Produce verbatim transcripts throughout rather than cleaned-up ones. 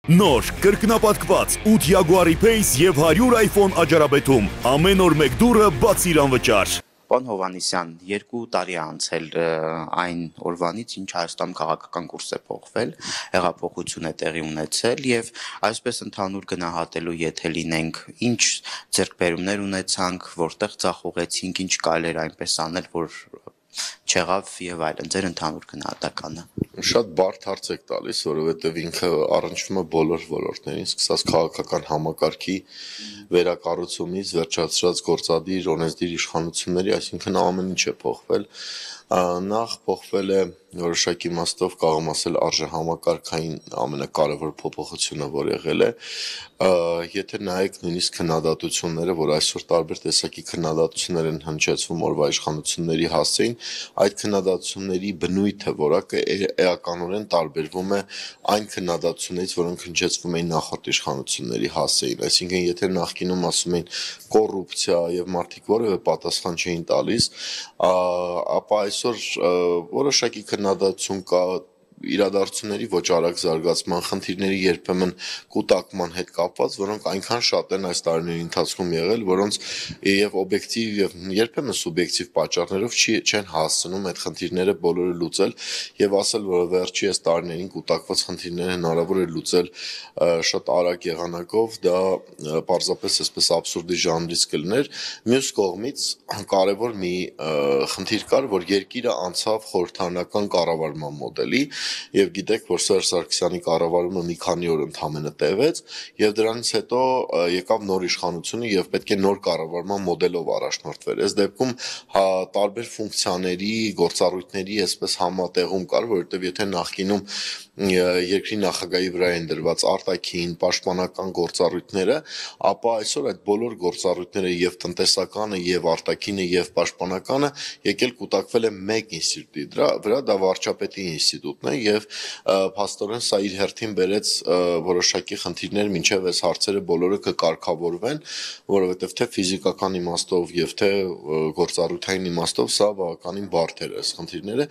Նոր, կրկնապատկված ութ Jaguar E-Pace և հարյուր iPhone աճառաբեթում, ամեն օր մեկ դուռը բացիր անվճար։ Պարոն Հովհաննիսյան, երկու տարի է անցել այն օրվանից, ինչ Հայաստանում քաղաքական կուրս է փոխվել, հեղափոխություն է տեղի ունեցել եւ այսպես ընդհանուր գնահատելու եթե լինենք, ինչ ձեռքբերումներ ունեցանք, որտեղ ձախողեցինք, ինչ կարելի էր այնպես անել, որ չեղավ եւ այլն, ձեր ընդհանուր գնահատականը։ Շատ բարդ հարց եք տալիս, որովհետեւ ինքը առնչվում է բոլոր ոլորտներին, սկսած քաղաքական համակարգի վերակառուցումից, վերջացրած գործադիր, օրենսդիր իշխանությունների, այսինքն ամեն ինչ է փոխվել։ Նախ փոխվել է որոշակի իմաստով կարող եմ ասել արժեհամակարգային ամենակարևոր փոփոխությունը, որ եղել է, եթե նայեք նույնիսկ քննադատությունները, որ այսօր տարբեր տեսակի քննադատություններ են հնչեցվում օրվա իշխանությունների հասցեին, այդ քննադատությունների բնույթը, որակը էականորեն տարբերվում է այն քննադատություններից, որոնք հնչեցվում էին նախորդ իշխանությունների հասցեին, այսինքն եթե նախկինում ասում էին կոռուպցիա եւ մարդիկ որևէ պատասխան չէին տալիս, ապա այսօր որոշակի քննադատություն կա իրադարձությունների ոչ արագ զարգացման խնդիրների երբեմն կուտակման հետ կապված, որոնք այնքան շատ են այս տարիների ընթացքում եղել, որոնց եւ օբյեկտիվ եւ երբեմն սուբյեկտիվ պատճառներով չի չեն հասցնում այդ խնդիրները բոլորը լուծել եւ ասել, որ վերջի այս տարիներին կուտակված խնդիրները հնարավոր է լուծել շատ արագ եղանակով, դա պարզապես այսպես աբսուրդի ժանրից կլներ։ Մյուս կողմից կարևոր մի խնդիր կար, որ երկիրը անցավ խորհրդարանական կառավարման մոդելի եւ գիտեք, որ Սերժ Սարգսյանի կառավարումը մի քանի օր ընդամենը տևեց եւ դրանից հետո եկավ նոր իշխանությունը եւ պետք է նոր կառավարման մոդելով առաջնորդվեր։ Այս դեպքում հա, տարբեր ֆունկցիաների, գործառույթների այսպես համատեղում կար, որովհետեւ եթե նախկինում երկրի նախագահի վրա են դրված արտաքին, պաշտպանական գործառույթները, ապա այսօր այդ բոլոր գործառույթները եւ տնտեսականը եւ արտաքինը եւ պաշտպանականը եկել կուտակվել է մեկ ինստիտուտի վրա, դա վարչապետի ինստիտուտն է եւ փաստորեն սա իր հերթին բերեց որոշակի խնդիրներ, մինչեւ այս հարցերը բոլորը կկարգավորվեն, որովհետեւ թե ֆիզիկական իմաստով եւ թե գործառույթային իմաստով սա բավականին բարդ էր այս խնդիրները։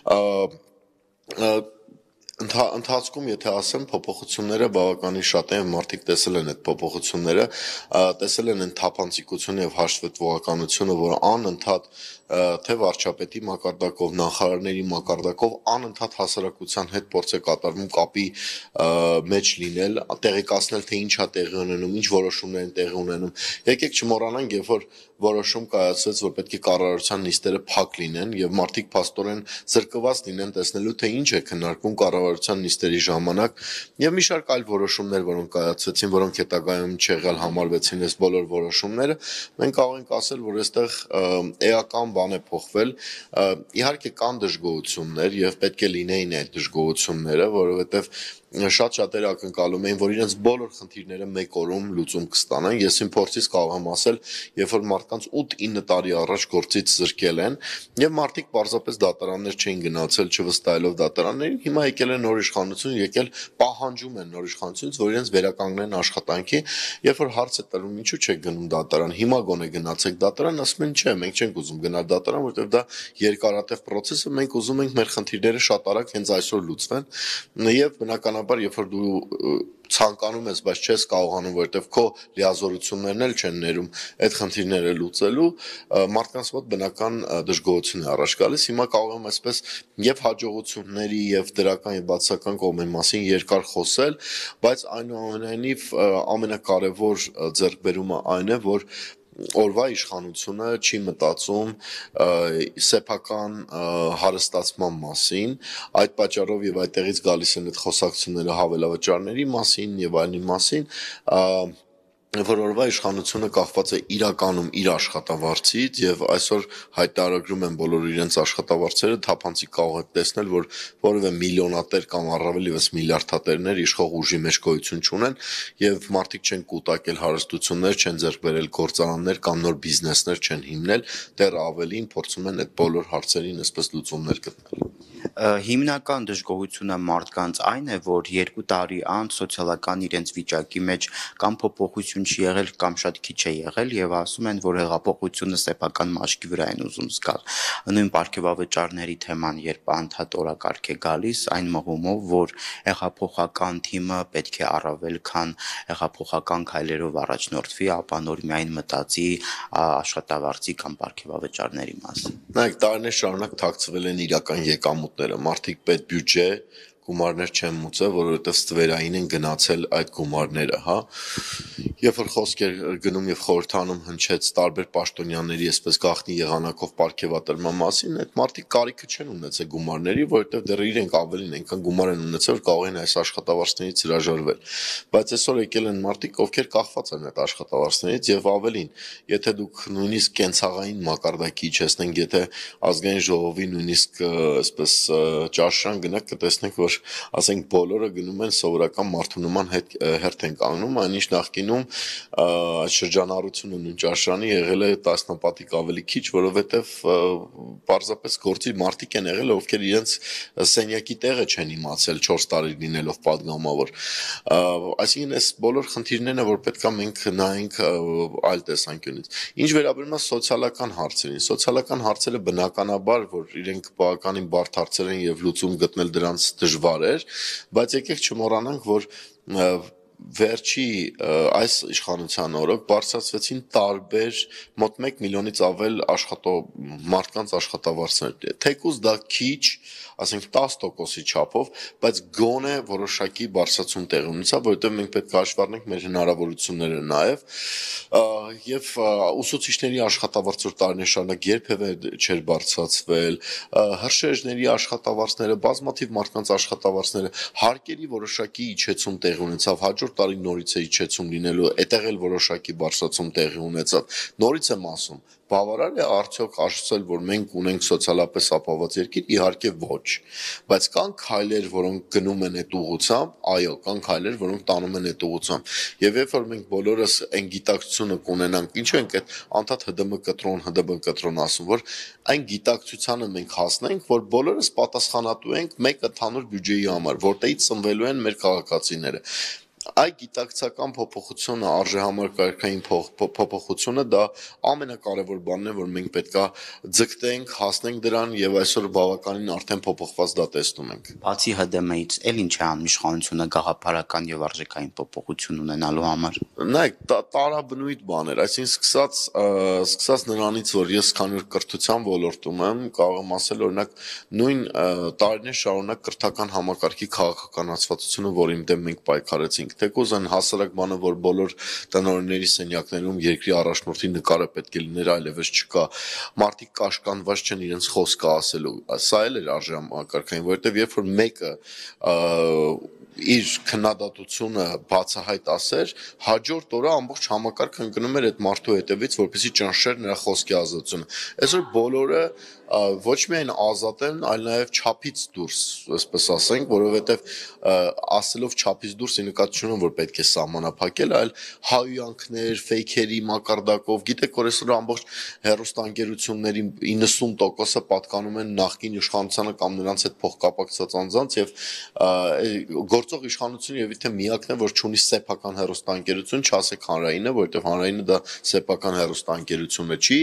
Ընթացքում եթե ասեմ փոփոխությունները բավականին շատ են, մարդիկ տեսել են այդ փոփոխությունները, տեսել են այն թափանցիկությունը եւ հաշվետվողականությունը, որ անընդհատ թե վարչապետի մակարդակով, նախարարների մակարդակով անընդհատ հասարակության հետ փորձ է կատարվում կապի մեջ լինել, տեղեկացնել թե ինչ է տեղի ունենում, ինչ որոշումներ են տեղի ունենում։ Եկեք չմոռանանք, երբ որ որոշում կայացվեց, որ պետք է կառավարության նիստերը փակ լինեն եւ մարդիկ փաստորեն զրկված լինեն տեսնելու թե ինչ է քննարկվում կառավարության նիստերի ժամանակ եւ մի շարք այլ որոշումներ, որոնք կայացվեցին, որոնք հետագայում չեղյալ համարվեցին այս բոլոր որոշումները, մենք կարող ենք ասել, որ այստեղ էական բան է փոխվել։ Իհարկե կան դժգոհություններ եւ պետք է լինեին այդ դժգոհությունները, որովհետեւ շատ շատերը ակնկալում էին, որ իրենց բոլոր խնդիրները մեկ օրում լուծում կստանան։ Ես իմ փորձից կարող եմ ասել, երբ որ մարդկանց ութ-ինը տարի առաջ գործից զրկել են եւ մարդիկ պարզապես դատարաններ չէին գնացել, չվստահելով դատարաններին, հիմա եկել է նոր իշխանություն, եկել պահանջում են նոր իշխանությունից, որ իրենց վերականգնեն աշխատանքի, երբ որ հարց է տրվում, ինչու չեք գնում դատարան, հիմա գոնե գնացեք դատարան, ասում են, չէ, մենք չենք ուզում գնալ դատարան, որովհետեւ դա երկարատև process է, մենք ուզում ենք մեր խնդիրները շատ արագ հենց այսօր լուծվեն եւ բնականաբար երբ որ դու ցանկանում ես, բայց չես կարողանում, որովհետև քո լիազորություններն էլ չեն ներում այդ խնդիրները լուծելու, մարդկանց մոտ բնական դժգոհություն է առաջ գալիս։ Հիմա կարող եմ այսպես եւ հաջողությունների եւ դրական եւ բացասական կողմերի մասին երկար խոսել, բայց այնուամենայնիվ ամենակարևոր ձեռքբերումը այն է, որ օրվա իշխանությունը չի մտածում սեփական հարստացման մասին, այդ պատճառով եւ այդտեղից գալիս են այդ խոսակցությունները հավելավճարների մասին եւ այլնի մասին, որ օրվա իշխանությունը կախված է իրականում իր աշխատավարձից եւ այսօր հայտարարում են բոլոր իրենց աշխատավարձերը, թափանցիկ կարող եք տեսնել, որ որևէ միլիոնատեր կամ առավել եւս միլիարդատերներ իշխող ուժի մեջ գոյություն չունեն եւ մարդիկ չեն կուտակել հարստություններ, չեն ձեռք բերել գործարաններ կամ նոր բիզնեսներ չեն հիմնել, դեռ ավելին փորձում են այդ բոլոր հարցերին այսպես լուծումներ գտնել։ Հիմնական դժգոհությունը մարդկանց այն է, որ երկու տարի անց սոցիալական իրենց վիճակի մեջ կամ փոփոխություն ինչ եղել կամ շատ քիչ է եղել եւ ասում են, որ հեղափոխությունը սեփական մաշկի վրա են ուզում զգալ։ Նույն պարգևավճարների թեման, երբ անդադ օրակարգ է գալիս, այն մղումով, որ հեղափոխական թիմը պետք է առավել քան հեղափոխական քայլերով առաջնորդվի, ապա նոր միայն մտածի աշխատավարձի կամ պարգևավճարների մասին։ Նայեք, տարիներ շարունակ թաքցվել են իրական եկամուտները, մարդիկ պետ բյուջե գումարներ չեն մուծել, որովհետև ստվերային են գնացել այդ գումարները, հա։ Երբ որ խոսք էր գնում եւ խորհրդանում հնչեց տարբեր պաշտոնյաների այսպես գաղտնի եղանակով պարգևատրման մասին, այդ մարդիկ կարիքը չեն ունեցել գումարների, որովհետև դեռ իրենք ավելին այնքան գումար են ունեցել, որ կարող են այս աշխատավարձներից հրաժարվել։ Բայց այսօր եկել են մարդիկ, ովքեր կախված են այդ աշխատավարձներից եւ ավելին, եթե դուք նույնիսկ կենցաղային մակարդակի իջեցնենք, եթե ազգային ժողովի նույնիսկ այսպես ճաշարան գնաք, կտեսնենք, որ ասենք բոլորը գնում են սովորական մարդու նման հերթ են կանգնում, այնինչ նախկինում շրջանառությունը նույն ճաշարանի եղել է տասնապատիկ ավելի քիչ, որովհետև պարզապես գործի մարդիկ են եղել, ովքեր իրենց սենյակի տեղը չեն իմացել չորս տարի լինելով падգամավոր։ Այսինքն այս բոլոր խնդիրներն է, որ պետք է մենք նայենք այլ տեսանկյունից։ Ինչ վերաբերում է սոցիալական հարցերին, սոցիալական հարցերը բնականաբար, որ իրենք բավականին բարդ հարցեր են եւ լուծում գտնել դրանց դժվար էր, բայց եկեք չմոռանանք, որ վերջի այս իշխանության օրոք բարձրացվեցին տարբեր մոտ մեկ միլիոնից ավել աշխատող մարդկանց աշխատավարձներ։ Թեկուզ դա քիչ, ասենք տասը տոկոսի չափով, բայց գոնե որոշակի բարձրացում տեղի ունեցավ, որովհետև մենք պետք է հաշվի առնենք մեր հնարավորությունները նաև, եւ ուսուցիչների աշխատավարձ որ տարիներ շարունակ երբևէ չէր բարձրացվել, հրշեջների աշխատավարձները, բազմաթիվ մարդկանց աշխատավարձները, հարկերի որոշակի իջեցում տեղի ունեցավ, հաջորդ տարի նորից է իջեցում լինելու, այդտեղ էլ որոշակի բարձրացում տեղի ունեցավ։ Նորից եմ ասում, բավարար է արդյոք ասել, որ մենք ունենք սոցիալապես ապահովված երկիր, իհարկե ոչ, բայց կան քայլեր, որոնք գնում են այդ ուղղությամբ, այո, կան քայլեր, որոնք տանում են այդ ուղղությամբ։ Եվ երբ որ մենք բոլորս այն գիտակցությունը կունենանք, ինչու ենք այդ անդադ ՀԴՄ կտրոն, ՀԴԲ կտրոն ասում, որ այն գիտակցությանը մենք հասնենք, որ բոլորս պատասխանատու ենք մեկ ընդհանուր բյուջեի համար, որտեղից ծնվելու են մեր քաղաքացիները։ Այդ գիտակցական փոփոխությունը, արժեհամակարգային փոփոխությունը դա ամենակարևոր բանն է, որ մենք պետքա ձգտենք, հասնենք դրան եւ այսօր բավականին արդեն փոփոխված դա տեսնում ենք։ Բացի ՀԴՄ-ից, ել ինչ է անում իշխանությունը գաղափարական եւ արժեքային փոփոխություն ունենալու համար։ Նայեք, տարաբնույթ բաներ, այսինքն սկսած սկսած նրանից, որ ես քանի որ կրթության ոլորտում եմ, կարող եմ ասել օրինակ նույն տարիներ շարունակ կրթական համակարգի քաղաքականացվածությունը, որին դեմ մենք պայքարեցինք, թեկուզ այն հասարակ բանը, որ բոլոր տնօրենների սենյակներում երկրի առաջնորդի նկարը պետք է լիներ, այլևս չկա, մարդիկ կաշկանդված չեն իրենց խոսքը ասելու, սա էլ էր արժեհամակարգային, որովհետև երբ որ մեկը իր քննադատությունը բացահայտ ասեր, հաջորդ օրը ամբողջ համակարգը ընկնում էր այդ մարդու հետևից, որպեսզի ճնշեր նրա խոսքի ազատությունը։ Այսօր բոլորը ոչ միայն ազատ են, այլ նաև չափից դուրս, այսպես ասենք, որովհետև ասելով չափից դուրս ի նկատի չունեմ, որ պետք է սահմանափակել, այլ հայհոյանքներ, ֆեյքերի մակարդակով, գիտեք, որ այսօր ամբողջ հեռուստաընկերությունների իննսուն տոկոսը պատկանում են նախկին իշխանությանը կամ նրանց հետ փոխկապակցված անձանց եւ գործող իշխանությունը եւ իթե միակն է, որ չունի սեփական հեռուստաընկերություն, չասեք հանրայինը, որովհետեւ հանրայինը դա սեփական հեռուստաընկերությունը չի,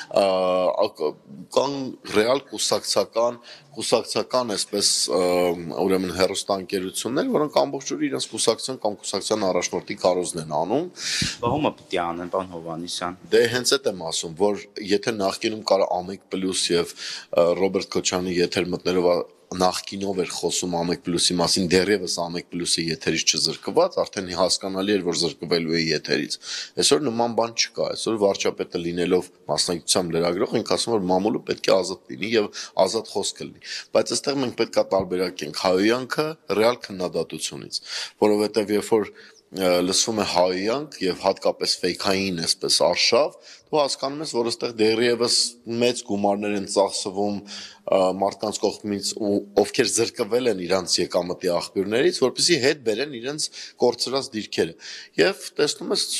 կան ռեալ կուսակցական կուսակցական այսպես ուրեմն հեռուստաընկերություններ, որոնք ամբողջովին իրենց կուսակցության կամ կուսակցության առաջնորդի կարոզն են անում։ Բահումը պետք է անեն, պարոն Հովհաննիսյան։ Դե հենց այդ եմ ասում, որ եթե նախկինում կար Ամեկ Պլյուս եւ Ռոբերտ Քոչյանի եթեր մտնելով նախկինով էր խոսում Ամեկ Պլյուսի մասին, դեռևս Ամեկ Պլյուսի եթերից չզրկված, արդեն հասկանալի էր, որ զրկվելու է եթերից։ Այսօր նման բան չկա, այսօր վարչապետը լինելով մասնակցությամբ լրագրող, ինք ասում որ մամուլը պետք է ազատ լինի եւ ազատ խոսք լինի։ Բայց այստեղ մենք պետք է տարբերակենք հայհոյանքը ռեալ քննադատությունից, որովհետեւ երբ որ լսվում է հայհոյանք եւ հատկապես ֆեյքային այսպես արշավ, դու հասկանում ես, որ այստեղ դեռևս մեծ գումարներ են ծախսվում մարդկանց կողմից, ովքեր զրկվել են իրանց եկամտի աղբյուրներից, որպեսզի հետ բերեն իրենց կորցրած դիրքերը։ Եվ տեսնում ես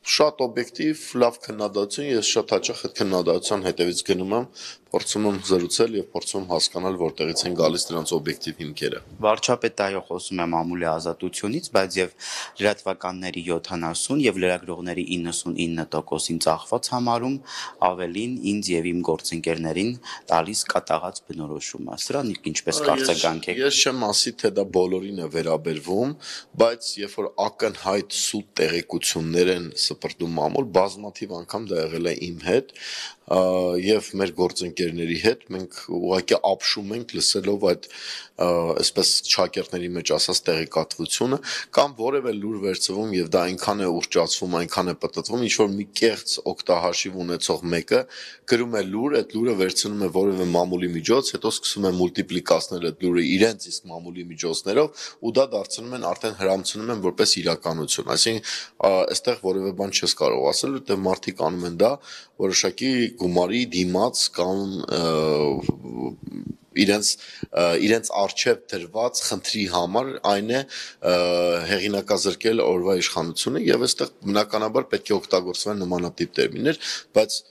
շատ օբյեկտիվ, լավ քննադատություն, ես շատ հաճախ այդ քննադատության հետևից գնում եմ, փորձում եմ զրուցել եւ փորձում հասկանալ որտեղից են գալիս դրանց օբյեկտիվ հիմքերը։ Վարչապետը այո խոսում է մամուլի ազատությունից, բայց եւ լրատվականների յոթանասուն եւ լրագրողների իննսունինը տոկոսին ծախված համարում ավելին ինձ եւ իմ գործընկերներին տալիս կատաղած բնորոշումը։ Սրան ինչպես կարծեկանք եք։ Ես չեմ ասի, թե դա բոլորին է վերաբերվում, բայց երբ որ ակնհայտ սուտ տեղեկություններ են սպրտում մամուլ, բազմաթիվ անգամ դա եղել է իմ հետ եւ մեր գործընկերների հետ, մենք ուղղակի ապշում ենք լսելով այդ այսպես ճակերտների մեջ ասած տեղեկատվությունը կամ որևէ լուր վերցվում եւ դա այնքան է ուռճացվում, այնքան է պտտվում, ինչ որ մի կեղծ օկտահաշիվ ունեցող մեկը գրում է լուր, այդ լուրը վերցնում է որևէ մամուլի միջոց, հետո սկսում է մուլտիպլիկացնել այդ լուրը իրենց իսկ մամուլի միջոցներով ու դա դարձնում են արդեն հրամցնում են որպես իրականություն։ Այսինքն այստեղ որևէ բան չես կարող ասել, որտեղ մարդիկ անում են դա որոշակի գումարի դիմաց կամ իրենց իրենց արժև դրված խնդրի համար այն է հեղինակազրկել օրվա իշխանությունը եւ այստեղ բնականաբար պետք է օգտագործվեն նմանատիպ տերմիններ, բայց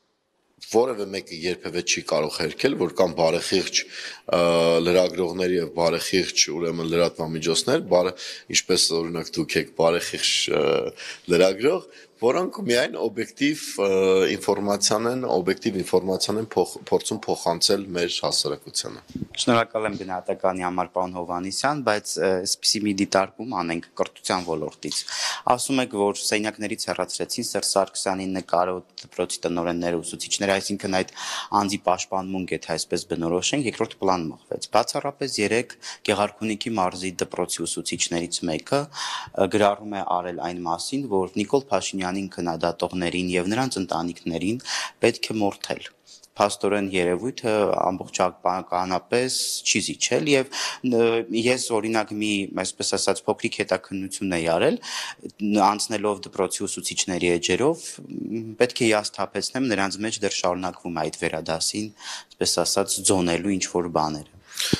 որևէ մեկը երբևէ չի կարող հերքել, որ կամ բարեխիղճ լրագրողներ եւ բարեխիղճ ուրեմն լրատվամիջոցներ, բարը ինչպես օրինակ դուք եք բարեխիղճ լրագրող, որոնք միայն օբյեկտիվ ինֆորմացիան են, օբյեկտիվ ինֆորմացիան են փորձում փոխանցել մեր հասարակությանը։ Շնորհակալ եմ գնահատականի համար, պարոն Հովհաննիսյան, բայց այսպիսի մի դիտարկում անենք կրթության ոլորտից։ Ասում եք, որ սենյակներից հեռացրեցին Սերժ Սարգսյանի նկարը, դպրոցի տնօրենները, ուսուցիչները, այսինքն այդ անձի պաշտպանմունք, եթե այսպես բնորոշենք, երկրորդ պլան մղվեց։ Բացառապես երեք Գեղարքունիքի մարզի դպրոցի ուսուցիչներից մեկը գրառում է արել այն մասին, որ Նիկոլ Փաշինյանին քննադատողներին եւ նրանց ընտանիքներին պետք է մորթել։ Փաստորեն երևույթը ամբողջականապես չի զիջել եւ ես օրինակ մի այսպես ասած փոքրիկ հետաքննություն էի արել անցնելով դպրոցի ուսուցիչների էջերով պետք է հիասթափեցնեմ նրանց մեջ դեռ շարունակվում է այդ վերադասին այսպես ասած ձոնելու ինչ որ բաներ։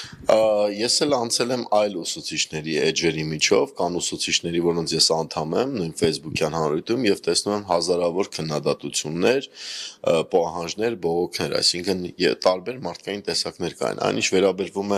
Ես էլ անցել եմ այլ ուսուցիչների էջերի միջով, կան ուսուցիչների, որոնց ես անդամ եմ, նույն Facebook-յան հանրույթում եւ տեսնում եմ հազարավոր քննադատություններ, պահանջներ, բողոքներ, այսինքն տարբեր մարդկային տեսակներ կային։ Այն ինչ վերաբերվում է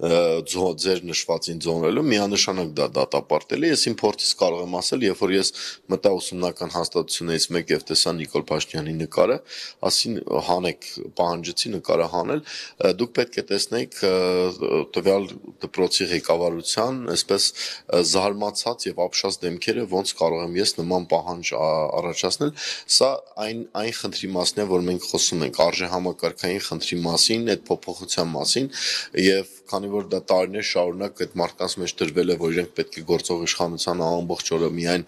ձեր նշվածին ձոնելու, միանշանակ դա դատապարտելի է։ Ես իմ փորձից կարող եմ ասել, երբ որ ես մտա ուսումնական հաստատություններից մեկ եւ տեսա Նիկոլ Փաշինյանի նկարը, ասին հանեք, պահանջեցի նկարը հանել, դուք պետք է տեսնեիք տվյալ դպրոցի ղեկավարության այսպես զարմացած եւ ապշած դեմքերը ոնց կարող եմ ես նման պահանջ առաջացնել սա այն այն խնդրի մասն է որ մենք խոսում ենք արժե համակարգային խնդրի մասին այդ փոփոխության մասին եւ քանի որ դա տարիներ շարունակ այդ մարդկանց մեջ դրվել է որ իրենք պետք է գործող իշխանության ամբողջ օրը միայն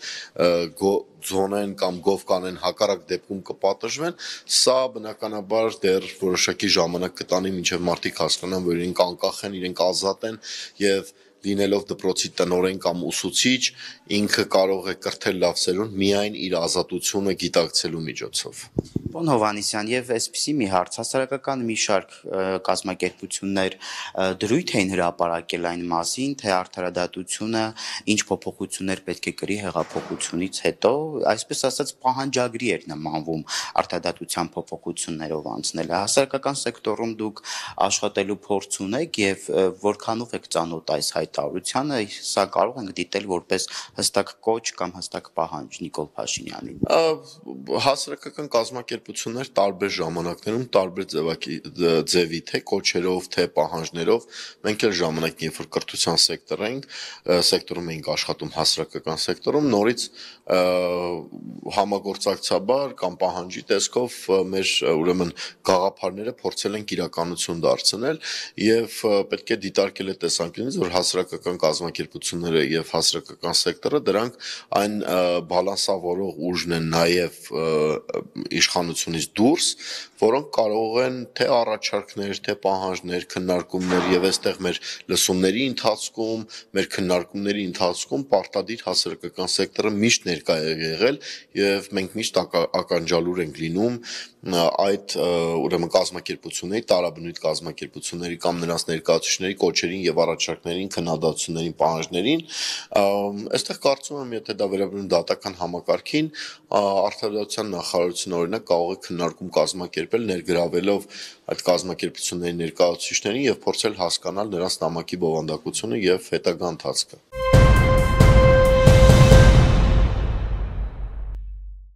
ձոնեն կամ գով կանեն հակառակ դեպքում կպատժվեն սա բնականաբար դեռ որոշակի ժամանակ կտանի մինչև մարդիկ հասկանան որ իրենք անկախ են իրենք ազատ են եւ լինելով դպրոցի տնօրեն կամ ուսուցիչ ինքը կարող է կրթել լավ սերունդ միայն իր ազատությունը գիտակցելու միջոցով։ Պարոն Հովհաննիսյան, եւ այսպիսի մի հարց հասարակական մի շարք կազմակերպություններ դրույթ էին հրապարակել այն մասին, թե արդարադատությունը ինչ փոփոխություններ պետք է կրի հեղափոխությունից հետո, այսպես ասած պահանջագրի էր նմանվում արդարադատության փոփոխություններով անցնելը։ Հասարակական սեկտորում դուք աշխատելու փորձ ունեք եւ որքանով եք ծանոթ այս հայտարարությանը, սա կարող ենք դիտել որպես հստակ կոչ կամ հստակ պահանջ Նիկոլ Փաշինյանին։ Հասարակական կազմակերպություններ տարբեր ժամանակներում տարբեր ձևի թե կոչերով թե պահանջներով մենք էլ ժամանակ երբ որ կրթության սեկտոր ենք սեկտորում ենք աշխատում հասարակական սեկտորում նորից համագործակցաբար կամ պահանջի տեսքով մեր ուրեմն գաղափարները փորձել ենք իրականություն դարձնել եւ պետք է դիտարկել այդ տեսանկյունից որ հասարակական կազմակերպությունները եւ հասարակական սեկտորը դրանք այն բալանսավորող ուժն են նաեւ իշխանությունից դուրս որոնք կարող են թե առաջարկներ, թե պահանջներ, քննարկումներ եւ այստեղ մեր լսումների ընթացքում, մեր քննարկումների ընթացքում պարտադիր հասարակական սեկտորը միշտ ներկա է եղել եւ մենք միշտ ականջալուր ենք լինում այդ ուրեմն կազմակերպությունների, տարաբնույթ կազմակերպությունների կամ նրանց ներկայացուցիչների կոչերին եւ առաջարկներին, քննադատություններին, պահանջներին, այստեղ կարծում եմ, եթե դա վերաբերում դատական համակարգին, Արդարադատության նախարարությունը օրինակ կարող է քննարկում կազմակերպել, ներգրավելով այդ կազմակերպությունների ներկայացուցիչներին եւ փորձել հասկանալ նրանց նամակի բովանդակությունը եւ հետագա ընթացքը։